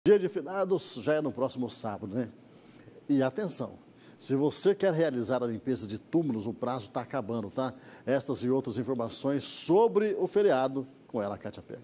Dia de finados já é no próximo sábado, né? E atenção, se você quer realizar a limpeza de túmulos, o prazo está acabando, tá? Estas e outras informações sobre o feriado com ela, Kátia Pego.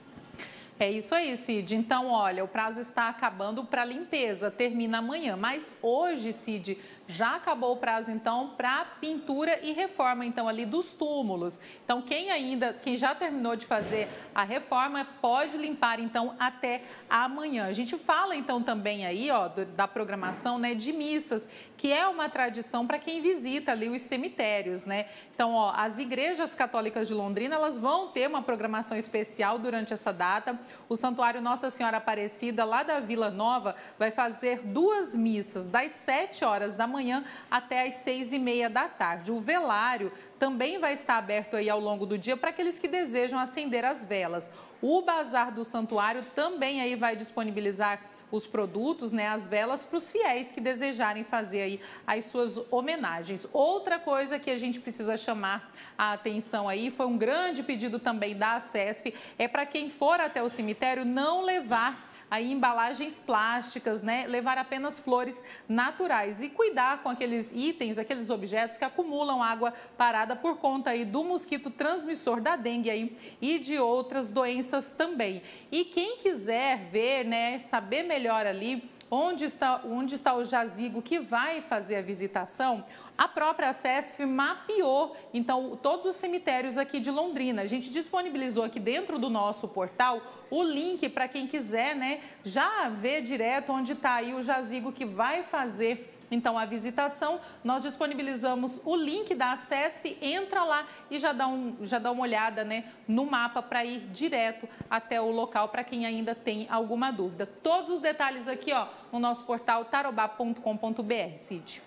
É isso aí, Cid. Então, olha, o prazo está acabando para limpeza, termina amanhã. Mas hoje, Cid, já acabou o prazo, então, para pintura e reforma, então, ali dos túmulos. Então, quem já terminou de fazer a reforma, pode limpar, então, até amanhã. A gente fala, então, também aí, ó, da programação, né, de missas, que é uma tradição para quem visita ali os cemitérios, né? Então, ó, as igrejas católicas de Londrina, elas vão ter uma programação especial durante essa data. O Santuário Nossa Senhora Aparecida, lá da Vila Nova, vai fazer 2 missas, das 7 horas da manhã até as 6h30 da tarde. O velário também vai estar aberto aí ao longo do dia para aqueles que desejam acender as velas. O Bazar do Santuário também aí vai disponibilizar os produtos, né, as velas, para os fiéis que desejarem fazer aí as suas homenagens. Outra coisa que a gente precisa chamar a atenção aí, foi um grande pedido também da ACESF, é para quem for até o cemitério não levar aí embalagens plásticas, né? Levar apenas flores naturais e cuidar com aqueles itens, aqueles objetos que acumulam água parada por conta aí do mosquito transmissor da dengue aí e de outras doenças também. E quem quiser ver, né, saber melhor ali onde está o jazigo que vai fazer a visitação, a própria ACESF mapeou, então, todos os cemitérios aqui de Londrina. A gente disponibilizou aqui dentro do nosso portal o link para quem quiser, né, já ver direto onde está aí o jazigo que vai fazer então a visitação. Nós disponibilizamos o link da ACESF, entra lá e já dá uma olhada, né, no mapa para ir direto até o local para quem ainda tem alguma dúvida. Todos os detalhes aqui, ó, no nosso portal tarobá.com.br, Cid.